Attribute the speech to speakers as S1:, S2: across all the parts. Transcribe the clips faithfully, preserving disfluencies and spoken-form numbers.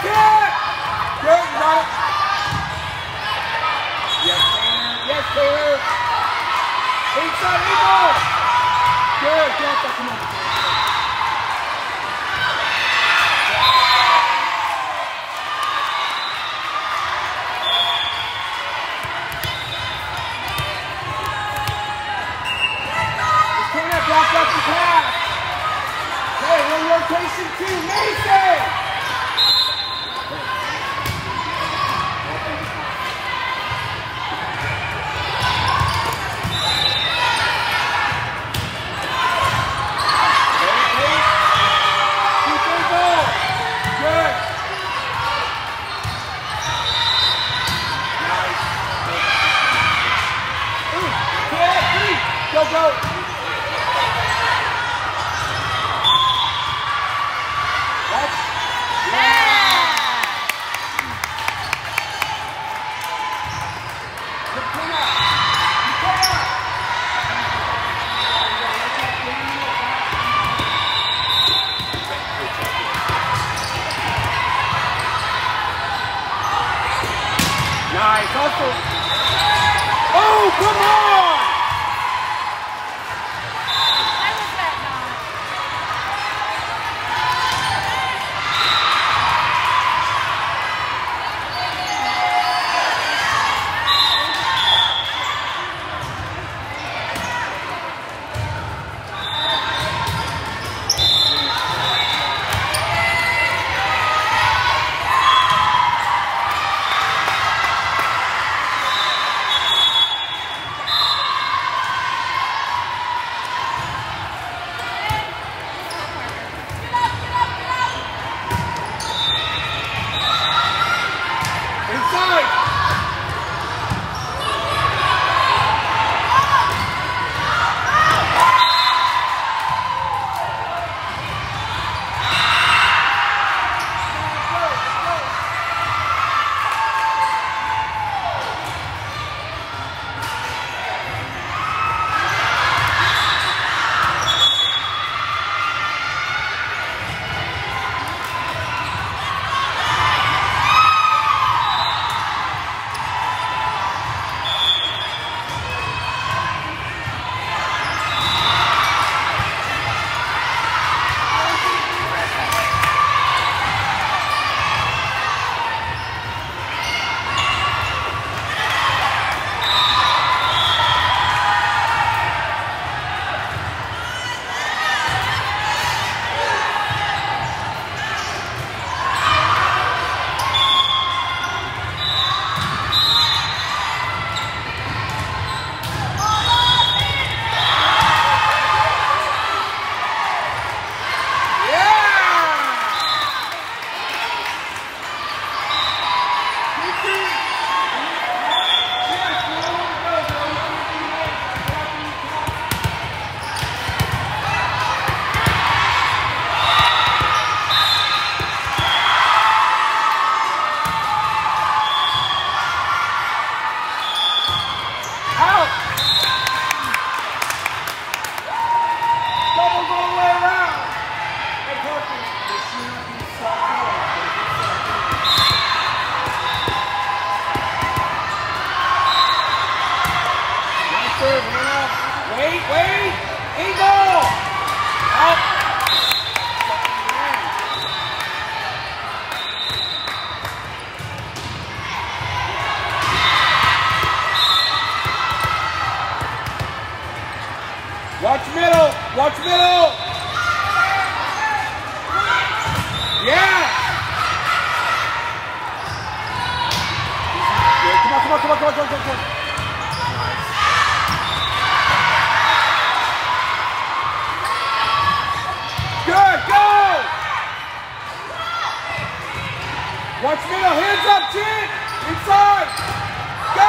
S1: kick! Good, you got it. Yes, Taylor. Yes, Taylor. Inside eagle. Good, good. Come on. Just turn that block up the pass. Hey, one rotation two. Mason! Go, go! That's, yeah! Good cleanup! Good cleanup! Nice, also. Oh, come on! Wait, wait! Eagle! Out! Watch middle! Watch middle! Yeah! Come on, come on, come on, come on, come on, come on. Good, go! Watch middle, hands up, chin! Inside! Go!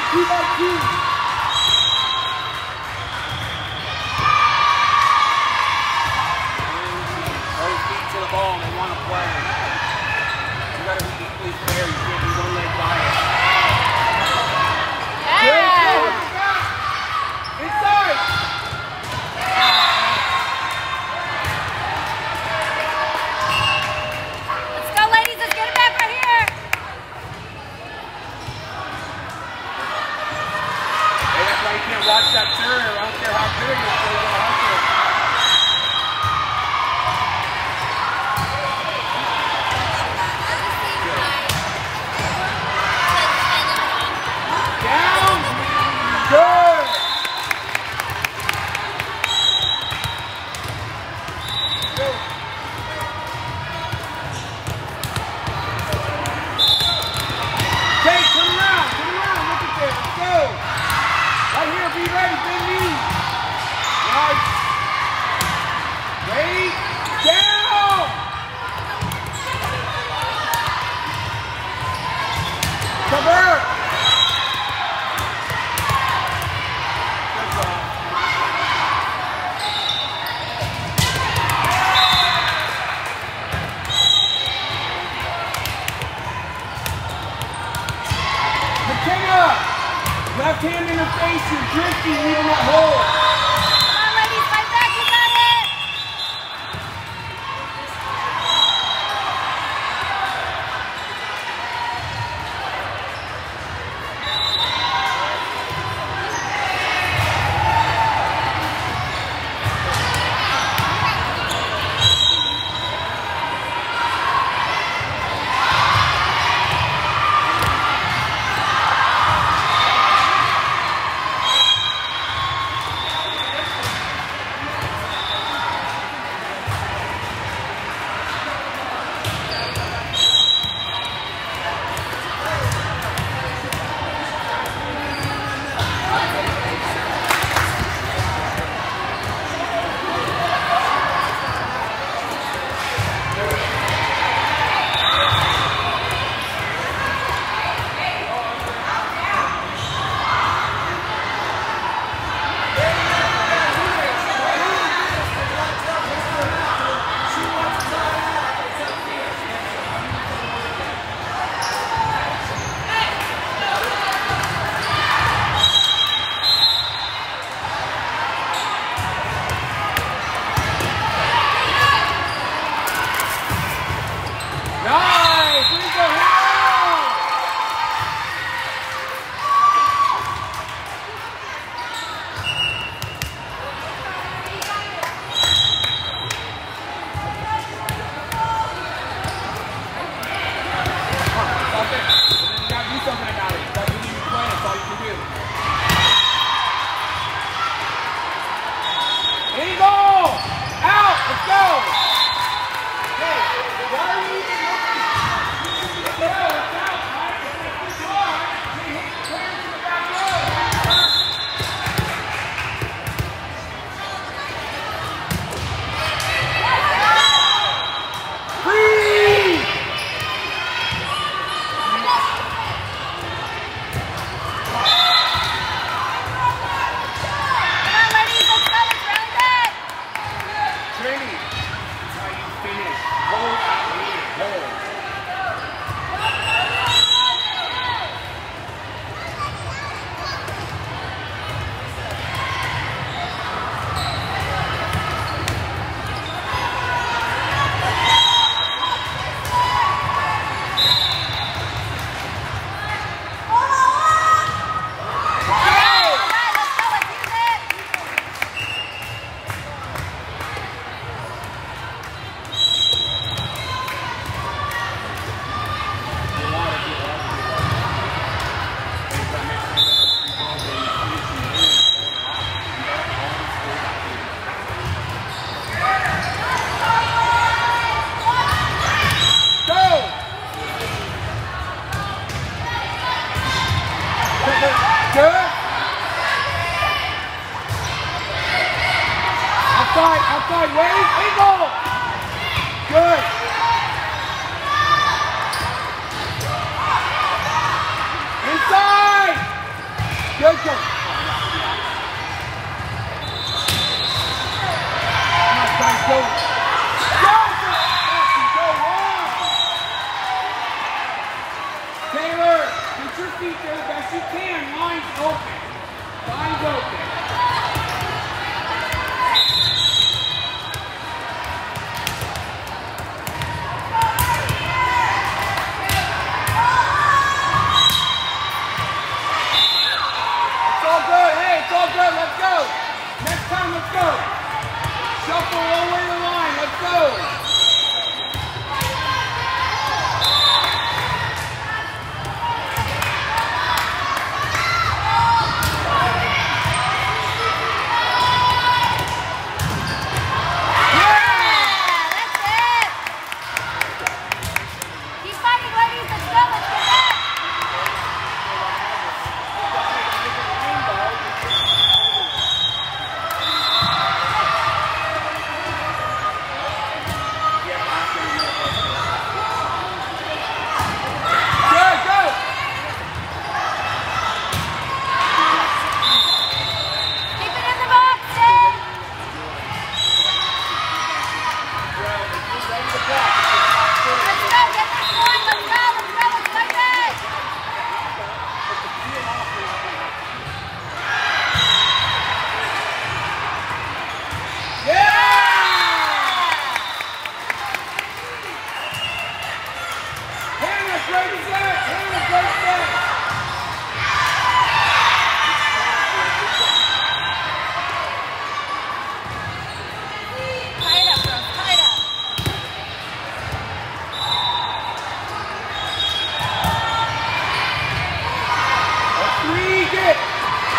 S1: Two by two.
S2: Both feet to the ball. They want to play. You got to be equally fair. You can't be one leg bias.
S1: Yeah. Inside.
S3: Let's go, ladies. Let's get it back right here.
S2: Hey, that's why you can't watch that turn. I don't care how good you're still going to hustle.
S1: Down. Good. Go. Okay, turn around. Turn around. Look at this. Let's go. Right here. Be ready. Big knee. Nice. Wait. Down. Cover. McKenna, left hand in the face, you're drifting, leaving that hole.
S3: Come on, ladies. Fight back. You got it.
S1: Nice, we go home.
S2: Stop it. You got to do something about it. That's what you're playing. That's all you can do.
S1: Eagle, out, let's go. Hey, why are you even looking? Let's go, it's out, right? It's good. Hey, hit the clearance in the back row. Free!
S3: Come on, ladies. Let's go. Let's rally back.
S2: Training. That's how you finish. Hold out here. Hold.
S1: Outside, outside, wave, eagle! Good. Inside! feet there the best you can. Line's open. Line's open. It's all good. Hey, it's all good. Let's go. Next time, let's go. Shuffle all the way to the line. Let's go.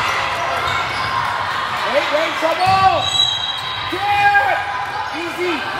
S1: Trouble! Get! Easy!